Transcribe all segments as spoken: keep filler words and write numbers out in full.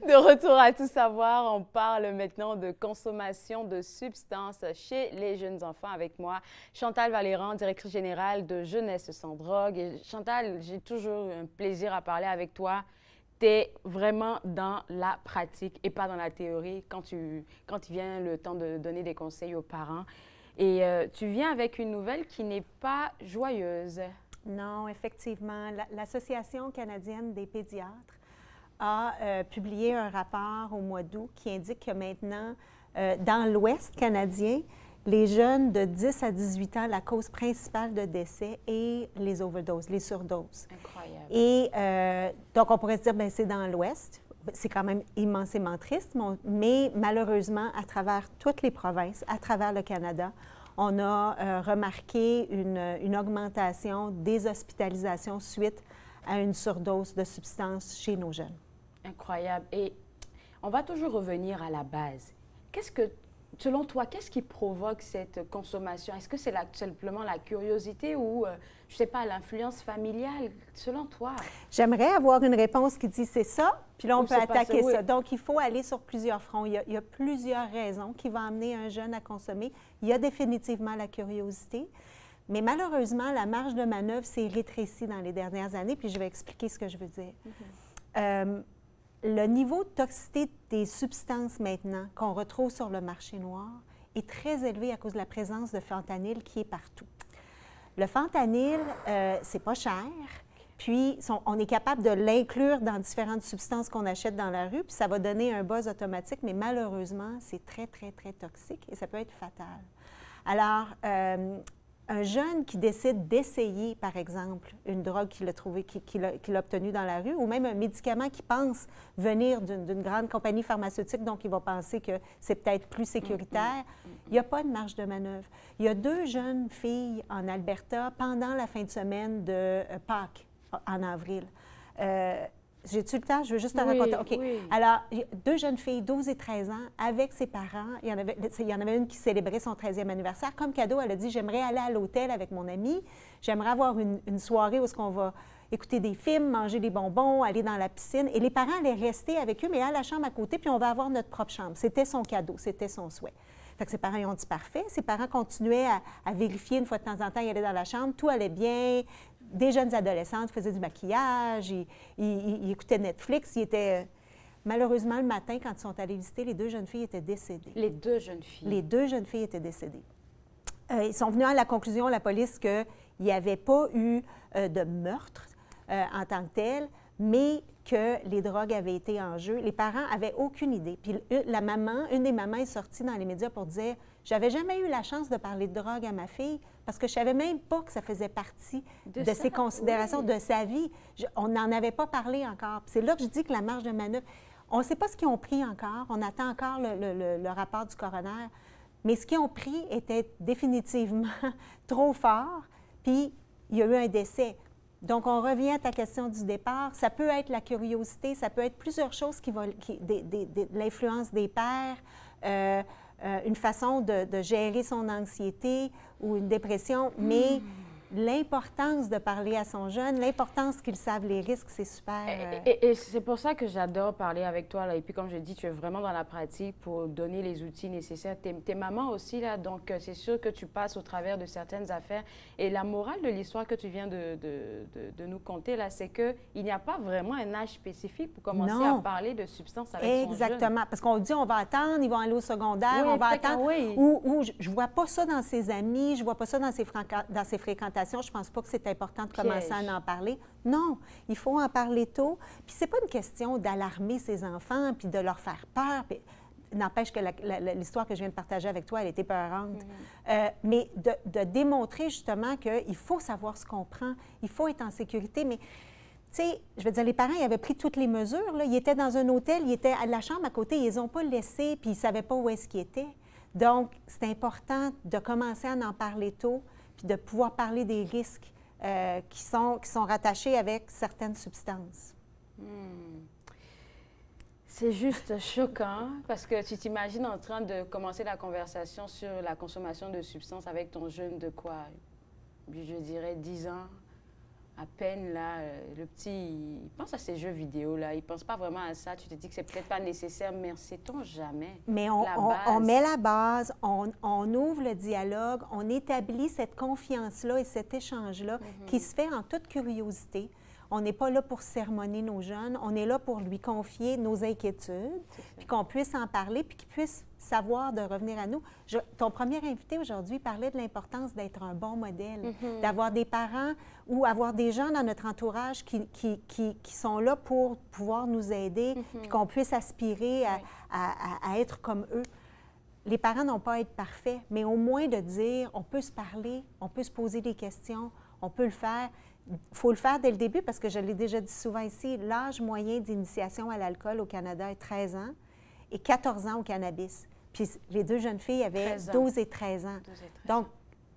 De retour à Tout savoir, on parle maintenant de consommation de substances chez les jeunes enfants avec moi, Chantal Valérand, directrice générale de Jeunesse sans drogue. Et Chantal, j'ai toujours un plaisir à parler avec toi. Tu es vraiment dans la pratique et pas dans la théorie quand tu, quand il vient le temps de donner des conseils aux parents. Et euh, tu viens avec une nouvelle qui n'est pas joyeuse. Non, effectivement. L'Association canadienne des pédiatres a euh, publié un rapport au mois d'août qui indique que maintenant, euh, dans l'Ouest canadien, les jeunes de dix à dix-huit ans, la cause principale de décès est les overdoses, les surdoses. Incroyable. Et euh, donc, on pourrait se dire, bien, c'est dans l'Ouest. C'est quand même immensément triste, mais malheureusement, à travers toutes les provinces, à travers le Canada, on a euh, remarqué une, une augmentation des hospitalisations suite à une surdose de substances chez nos jeunes. Incroyable. Et on va toujours revenir à la base. Qu'est-ce que, selon toi, qu'est-ce qui provoque cette consommation? Est-ce que c'est simplement la curiosité ou, euh, je ne sais pas, l'influence familiale, selon toi? J'aimerais avoir une réponse qui dit c'est ça, puis là, on Ou peut c'est attaquer pas ça, ça. oui. Donc, il faut aller sur plusieurs fronts. Il y, a, il y a plusieurs raisons qui vont amener un jeune à consommer. Il y a définitivement la curiosité, mais malheureusement, la marge de manœuvre s'est rétrécie dans les dernières années, puis je vais expliquer ce que je veux dire. Mm-hmm. euh, Le niveau de toxicité des substances maintenant qu'on retrouve sur le marché noir est très élevé à cause de la présence de fentanyl qui est partout. Le fentanyl, euh, c'est pas cher, puis son, on est capable de l'inclure dans différentes substances qu'on achète dans la rue, puis ça va donner un buzz automatique, mais malheureusement, c'est très, très, très toxique et ça peut être fatal. Alors, euh, un jeune qui décide d'essayer, par exemple, une drogue qu'il a trouvée, qu'il a, qu'il a obtenue dans la rue, ou même un médicament qui pense venir d'une grande compagnie pharmaceutique, donc il va penser que c'est peut-être plus sécuritaire, il n'y a pas de marge de manœuvre. Il y a deux jeunes filles en Alberta pendant la fin de semaine de euh, Pâques, en avril. Euh, J'ai-tu le temps? Je veux juste te Oui, raconter. OK. Oui. Alors, deux jeunes filles, douze et treize ans, avec ses parents. Il y en avait, il y en avait une qui célébrait son treizième anniversaire. Comme cadeau, elle a dit, j'aimerais aller à l'hôtel avec mon ami. J'aimerais avoir une, une soirée où est-ce qu'on va écouter des films, manger des bonbons, aller dans la piscine. Et les parents allaient rester avec eux, mais à la chambre à côté, puis on va avoir notre propre chambre. C'était son cadeau, c'était son souhait. Fait que ses parents ils ont dit parfait. Ses parents continuaient à, à vérifier une fois de temps en temps, ils allaient dans la chambre, tout allait bien. Des jeunes adolescentes faisaient du maquillage, ils, ils, ils écoutaient Netflix. Ils étaient... Malheureusement, le matin, quand ils sont allés visiter, les deux jeunes filles étaient décédées. Les deux jeunes filles? Les deux jeunes filles étaient décédées. Euh, ils sont venus à la conclusion, la police, qu'il n'y avait pas eu euh, de meurtre euh, en tant que tel, mais que les drogues avaient été en jeu. Les parents n'avaient aucune idée. Puis la maman, une des mamans est sortie dans les médias pour dire « J'avais jamais eu la chance de parler de drogue à ma fille parce que je savais même pas que ça faisait partie de, de ses considérations, oui. de sa vie. Je, on n'en avait pas parlé encore. C'est là que je dis que la marge de manœuvre, on ne sait pas ce qu'ils ont pris encore. On attend encore le, le, le, le rapport du coroner. Mais ce qu'ils ont pris était définitivement trop fort. Puis il y a eu un décès. Donc, on revient à ta question du départ. Ça peut être la curiosité, ça peut être plusieurs choses qui vont, qui, des, des, des, l'influence des pères, euh, euh, une façon de, de gérer son anxiété ou une dépression, mais mmh. l'importance de parler à son jeune, l'importance qu'il savent les risques, c'est super. Euh... Et, et, et c'est pour ça que j'adore parler avec toi, là. Et puis, comme je dis, tu es vraiment dans la pratique pour donner les outils nécessaires. Tu es, tu es maman aussi, là, donc c'est sûr que tu passes au travers de certaines affaires. Et la morale de l'histoire que tu viens de, de, de, de nous conter, là, c'est qu'il n'y a pas vraiment un âge spécifique pour commencer non. à parler de substances avec son jeune. Exactement, parce qu'on dit on va attendre, ils vont aller au secondaire, oui, on va attendre. Oui. Ou, ou je ne vois pas ça dans ses amis, je ne vois pas ça dans ses, dans ses fréquentations. Je ne pense pas que c'est important de commencer Piège. à en parler. Non, il faut en parler tôt. Puis c'est pas une question d'alarmer ses enfants puis de leur faire peur. Puis, n'empêche que l'histoire que je viens de partager avec toi, elle était peurante. Mm-hmm. euh, mais de, de démontrer justement qu'il faut savoir ce qu'on prend, il faut être en sécurité. Mais, tu sais, je veux dire, les parents, ils avaient pris toutes les mesures. Là. Ils étaient dans un hôtel, ils étaient à la chambre à côté, ils les ont pas laissés, puis ils ne savaient pas où est-ce qu'ils étaient. Donc, c'est important de commencer à en parler tôt, puis de pouvoir parler des risques euh, qui, sont, qui sont rattachés avec certaines substances. Hmm. C'est juste choquant parce que tu t'imagines en train de commencer la conversation sur la consommation de substances avec ton jeune de quoi? Je dirais dix ans, à peine là, euh, le petit, il pense à ces jeux vidéo là, il pense pas vraiment à ça. Tu te dis que c'est peut-être pas nécessaire, mais sait-on jamais. Mais on, la on, base. on met la base, on, on ouvre le dialogue, on établit cette confiance-là et cet échange-là mm-hmm. qui se fait en toute curiosité. On n'est pas là pour sermonner nos jeunes, on est là pour lui confier nos inquiétudes, puis qu'on puisse en parler, puis qu'il puisse savoir de revenir à nous. Je, ton premier invité aujourd'hui parlait de l'importance d'être un bon modèle, mm-hmm. d'avoir des parents ou avoir des gens dans notre entourage qui, qui, qui, qui sont là pour pouvoir nous aider, mm-hmm. puis qu'on puisse aspirer à, oui. à, à, à être comme eux. Les parents n'ont pas à être parfaits, mais au moins de dire, on peut se parler, on peut se poser des questions, on peut le faire. Il faut le faire dès le début parce que je l'ai déjà dit souvent ici, l'âge moyen d'initiation à l'alcool au Canada est treize ans et quatorze ans au cannabis. Puis les deux jeunes filles avaient douze et treize ans. douze et treize. Donc,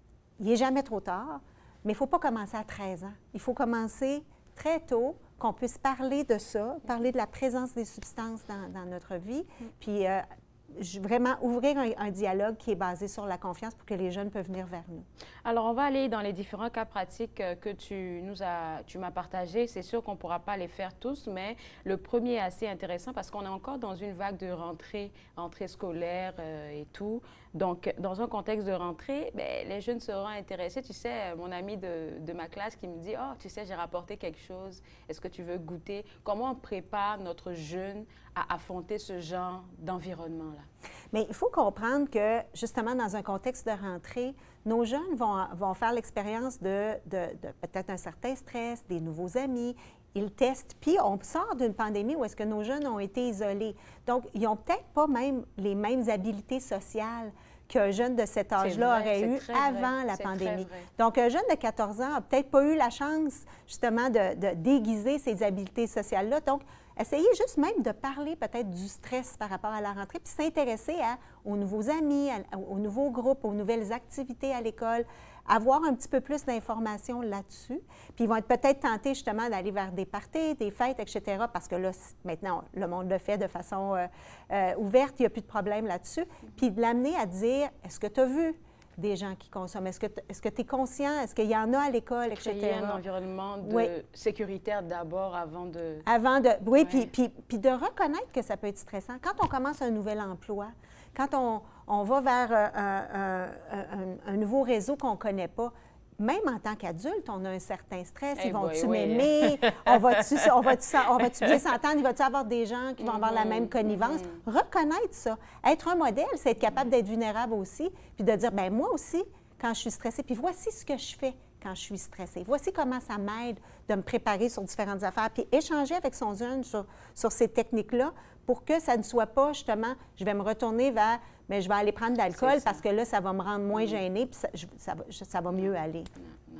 il n'est jamais trop tard, mais il ne faut pas commencer à treize ans. Il faut commencer très tôt, qu'on puisse parler de ça, parler de la présence des substances dans, dans notre vie, mm. puis euh, vraiment ouvrir un, un dialogue qui est basé sur la confiance pour que les jeunes peuvent venir vers nous. Alors, on va aller dans les différents cas pratiques que tu nous as, tu m'as partagés. C'est sûr qu'on ne pourra pas les faire tous, mais le premier est assez intéressant parce qu'on est encore dans une vague de rentrée, rentrée scolaire euh, et tout. Donc, dans un contexte de rentrée, bien, les jeunes seront intéressés. Tu sais, mon ami de, de ma classe qui me dit « Oh, tu sais, j'ai rapporté quelque chose. Est-ce que tu veux goûter? » Comment on prépare notre jeune à affronter ce genre d'environnement-là? Mais il faut comprendre que, justement, dans un contexte de rentrée, nos jeunes vont, vont faire l'expérience de, de, de peut-être un certain stress, des nouveaux amis. Ils testent, puis on sort d'une pandémie où est-ce que nos jeunes ont été isolés. Donc, ils n'ont peut-être pas même les mêmes habiletés sociales qu'un jeune de cet âge-là aurait eu avant la pandémie. Donc, un jeune de quatorze ans n'a peut-être pas eu la chance, justement, de, de déguiser ses habiletés sociales-là. Donc, essayez juste même de parler peut-être du stress par rapport à la rentrée, puis s'intéresser aux nouveaux amis, à, aux nouveaux groupes, aux nouvelles activités à l'école, avoir un petit peu plus d'informations là-dessus. Puis ils vont être peut-être tentés justement d'aller vers des parties, des fêtes, et cetera, parce que là, maintenant, le monde le fait de façon euh, euh, ouverte, il n'y a plus de problème là-dessus. Puis de l'amener à dire, est-ce que tu as vu des gens qui consomment? Est-ce que tu es conscient? Est-ce qu'il y en a à l'école, et cetera? Créer un environnement de oui. sécuritaire d'abord avant de... Avant de... Oui, ouais. puis, puis, puis de reconnaître que ça peut être stressant. Quand on commence un nouvel emploi, quand on, on va vers un, un, un, un nouveau réseau qu'on ne connaît pas, même en tant qu'adulte, on a un certain stress. Hey Ils vont-tu oui, m'aimer? Oui. on va-tu on va on va bien s'entendre? Il va-tu avoir des gens qui vont mm-hmm. avoir la même connivence? Mm-hmm. Reconnaître ça. Être un modèle, c'est être capable d'être vulnérable aussi, puis de dire, bien, moi aussi, quand je suis stressée, puis voici ce que je fais quand je suis stressée. Voici comment ça m'aide de me préparer sur différentes affaires, puis échanger avec son jeune sur, sur ces techniques-là pour que ça ne soit pas, justement, je vais me retourner vers, mais je vais aller prendre de l'alcool parce que là, ça va me rendre moins mmh. gênée, puis ça, je, ça, va, ça va mieux aller. Non,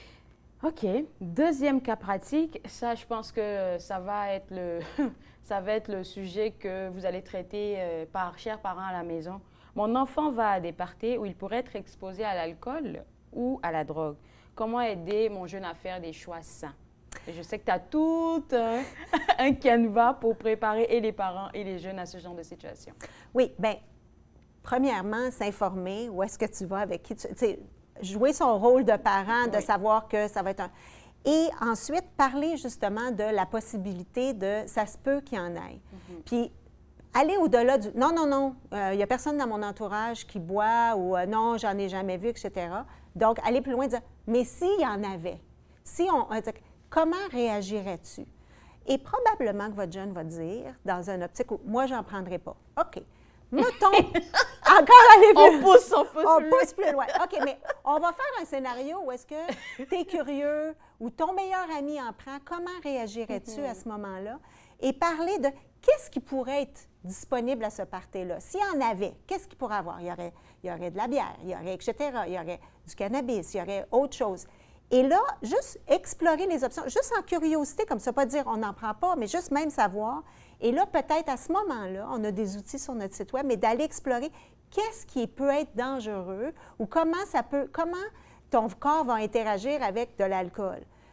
non. OK. Deuxième cas pratique, ça, je pense que ça va être le, ça va être le sujet que vous allez traiter euh, par chers parents à la maison. Mon enfant va à des parties où il pourrait être exposé à l'alcool ou à la drogue. Comment aider mon jeune à faire des choix sains? Et je sais que tu as tout un, un canevas pour préparer et les parents et les jeunes à ce genre de situation. Oui, bien, premièrement, s'informer où est-ce que tu vas, avec qui tu... tu sais, jouer son rôle de parent, oui. de savoir que ça va être un... Et ensuite, parler justement de la possibilité de... Ça se peut qu'il y en ait. Mm-hmm. Puis, aller au-delà du... Non, non, non, il euh, n'y a personne dans mon entourage qui boit ou euh, non, j'en ai jamais vu, et cetera. Donc, aller plus loin et dire, mais s'il y en avait, si on... Comment réagirais-tu? Et probablement que votre jeune va dire, dans une optique où moi, j'en prendrai pas. OK. Mettons, encore aller plus On pousse, on pousse. On pousse plus loin. OK, mais on va faire un scénario où est-ce que tu es curieux ou ton meilleur ami en prend. Comment réagirais-tu mm-hmm. à ce moment-là? Et parler de qu'est-ce qui pourrait être disponible à ce party-là. S'il y en avait, qu'est-ce qu'il pourrait avoir? Il y aurait, il y aurait de la bière, il y aurait, et cetera. Il y aurait du cannabis, il y aurait autre chose. Et là, juste explorer les options, juste en curiosité, comme ça, pas dire on n'en prend pas, mais juste même savoir. Et là, peut-être à ce moment-là, on a des outils sur notre site web, mais d'aller explorer qu'est-ce qui peut être dangereux ou comment ça peut, comment ton corps va interagir avec de l'alcool.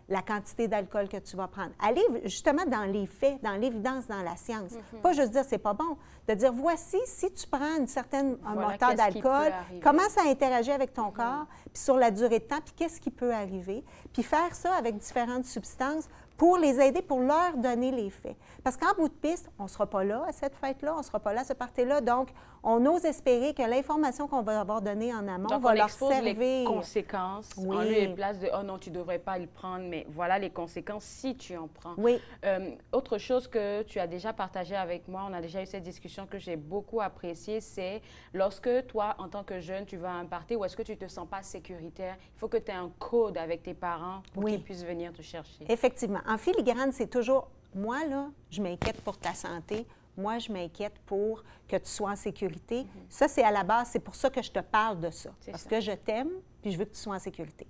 la quantité d'alcool que tu vas prendre. Aller justement dans les faits, dans l'évidence, dans la science. Mm-hmm. Pas juste dire c'est pas bon, de dire voici, si tu prends une certaine Voilà, montant d'alcool, comment ça interagit avec ton Mm-hmm. corps, puis sur la durée de temps, puis qu'est-ce qui peut arriver. Puis faire ça avec différentes substances pour les aider, pour leur donner les faits. Parce qu'en bout de piste, on ne sera pas là à cette fête-là, on ne sera pas là à ce party-là. Donc, on ose espérer que l'information qu'on va avoir donnée en amont Donc, va on leur expose servir. les conséquences Oui. en lieu et place de « oh non, tu ne devrais pas le prendre », mais voilà les conséquences si tu en prends. Oui. Euh, autre chose que tu as déjà partagé avec moi, on a déjà eu cette discussion que j'ai beaucoup appréciée, c'est lorsque toi, en tant que jeune, tu vas à un party ou est-ce que tu ne te sens pas sécuritaire, il faut que tu aies un code avec tes parents pour Oui. qu'ils puissent venir te chercher. Effectivement. En filigrane, c'est toujours, moi, là, je m'inquiète pour ta santé. Moi, je m'inquiète pour que tu sois en sécurité. Mm-hmm. Ça, c'est à la base, c'est pour ça que je te parle de ça. Parce ça. que je t'aime, puis je veux que tu sois en sécurité.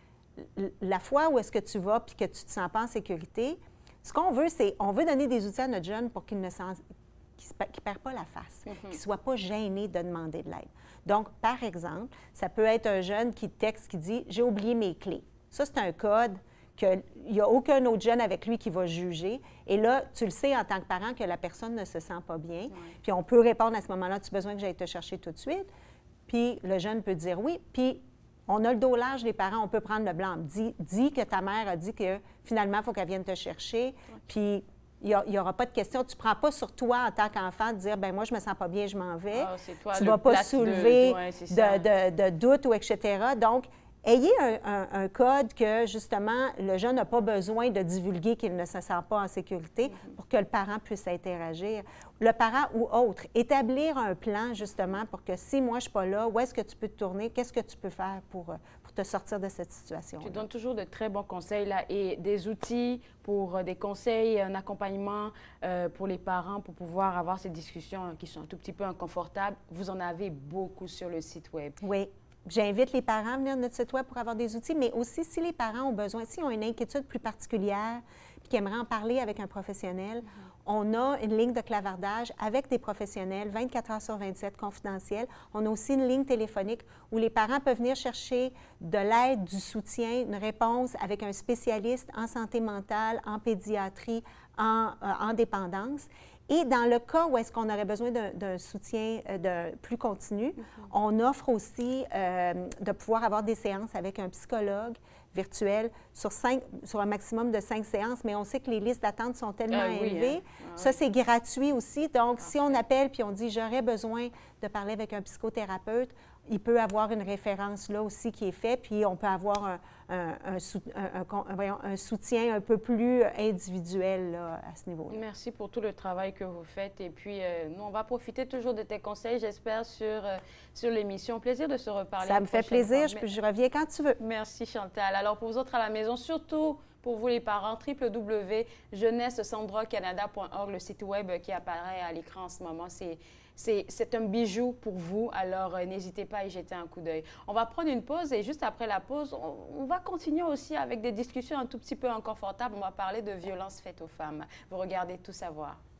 La fois où est-ce que tu vas, puis que tu ne te sens pas en sécurité, ce qu'on veut, c'est, on veut donner des outils à notre jeune pour qu'il ne sent, qu'il ne perd pas la face, mm-hmm. qu'il ne soit pas gêné de demander de l'aide. Donc, par exemple, ça peut être un jeune qui texte, qui dit « j'ai oublié mes clés ». Ça, c'est un code qu'il n'y a aucun autre jeune avec lui qui va juger. Et là, tu le sais en tant que parent que la personne ne se sent pas bien. Ouais. Puis on peut répondre à ce moment-là, tu as besoin que j'aille te chercher tout de suite. Puis le jeune peut dire oui. Puis on a le dos large, les parents, on peut prendre le blanc. Dis, dis que ta mère a dit que finalement, il faut qu'elle vienne te chercher. Ouais. Puis il n'y aura pas de question. Tu ne prends pas sur toi en tant qu'enfant de dire, ben moi, je ne me sens pas bien, je m'en vais. Ah, toi, tu ne vas pas soulever de, ouais, de, de, de doute ou et cetera. Donc, ayez un, un, un code que, justement, le jeune n'a pas besoin de divulguer qu'il ne se sent pas en sécurité mm-hmm. pour que le parent puisse interagir. Le parent ou autre, établir un plan, justement, pour que si moi, je ne suis pas là, où est-ce que tu peux te tourner? Qu'est-ce que tu peux faire pour, pour te sortir de cette situation? Tu donnes toujours de très bons conseils, là, et des outils pour des conseils, un accompagnement euh, pour les parents pour pouvoir avoir ces discussions qui sont un tout petit peu inconfortables. Vous en avez beaucoup sur le site Web. Oui. J'invite les parents à venir à notre site Web pour avoir des outils, mais aussi si les parents ont besoin, s'ils ont une inquiétude plus particulière et qu'ils aimeraient en parler avec un professionnel, mm-hmm. on a une ligne de clavardage avec des professionnels, vingt-quatre heures sur vingt-sept, confidentiels. On a aussi une ligne téléphonique où les parents peuvent venir chercher de l'aide, du soutien, une réponse avec un spécialiste en santé mentale, en pédiatrie, en, euh, en dépendance. Et dans le cas où est-ce qu'on aurait besoin d'un soutien euh, de, plus continu, mm-hmm. on offre aussi euh, de pouvoir avoir des séances avec un psychologue virtuel sur, cinq, sur un maximum de cinq séances, mais on sait que les listes d'attente sont tellement euh, oui, élevées. Hein? Ah, ça, oui. c'est gratuit aussi. Donc, Parfait. Si on appelle puis on dit « j'aurais besoin de parler avec un psychothérapeute », il peut avoir une référence là aussi qui est faite, puis on peut avoir un, un, un, un, un, voyons, un soutien un peu plus individuel là, à ce niveau-là. Merci pour tout le travail que vous faites. Et puis, euh, nous, on va profiter toujours de tes conseils, j'espère, sur, euh, sur l'émission. Plaisir de se reparler. Ça me fait plaisir. Je, je reviens quand tu veux. Merci, Chantal. Alors, pour vous autres à la maison, surtout pour vous les parents, w w w point jeunesse sans drogue canada point org, le site web qui apparaît à l'écran en ce moment, c'est C'est un bijou pour vous, alors euh, n'hésitez pas à y jeter un coup d'œil. On va prendre une pause et juste après la pause, on, on va continuer aussi avec des discussions un tout petit peu inconfortables. On va parler de violences faites aux femmes. Vous regardez Tout savoir.